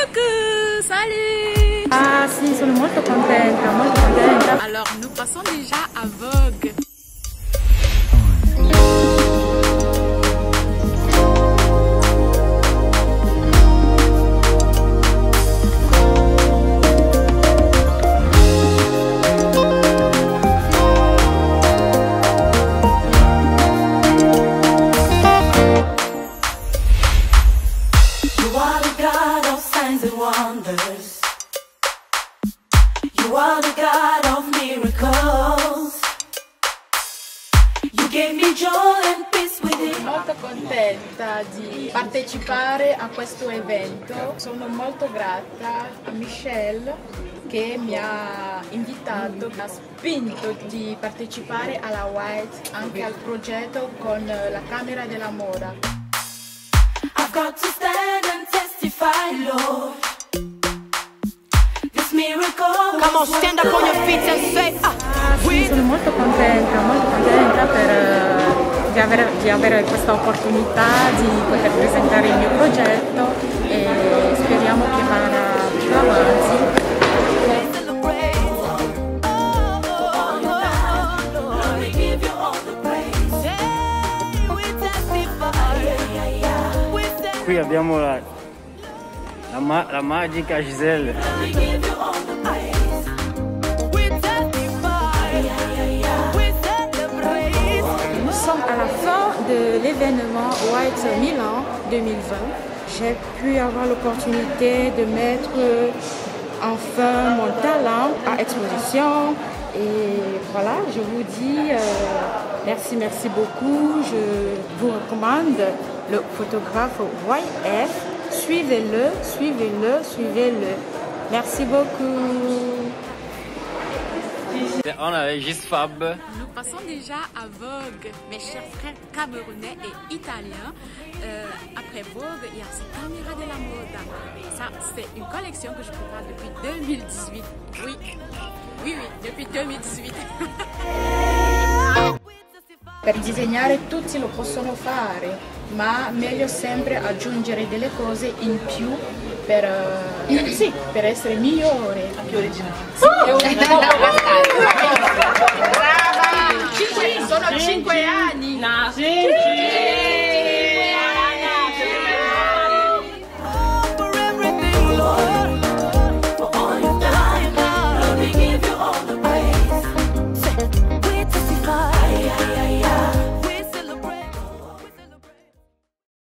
Coucou, salut. Ah sì, sono molto contenta, molto contenta. Alors, nous passons déjà à Vogue. You are the God of miracles. You gave me joy and peace within. Sono molto contenta di partecipare a questo evento. Sono molto grata a Michelle che mi ha invitato, mi ha spinto di partecipare alla White, anche al progetto con la Camera della Moda. I've got to stand and testify, Lord. Come on, stand up on your feet and say, Sì, sono molto contenta di avere questa opportunità di poter presentare il mio progetto e speriamo che vada più avanti. Qui abbiamo la magica Giselle. Nous sommes à la fin de l'événement White Milan 2020. J'ai pu avoir l'opportunité de mettre enfin mon talent à exposition. Et voilà, je vous dis merci beaucoup. Je vous recommande le photographe YF. Suivez-le. Merci beaucoup. On avait juste Fab. Nous passons déjà à Vogue, mes chers frères camerounais et italiens. Après Vogue, il y a cette Camera della Moda. Ça, c'est une collection que je prépare depuis 2018. Oui, depuis 2018. Per disegnare tutti lo possono fare, ma meglio sempre aggiungere delle cose in più per essere migliore. Più originale. Brava! Sono 5 anni!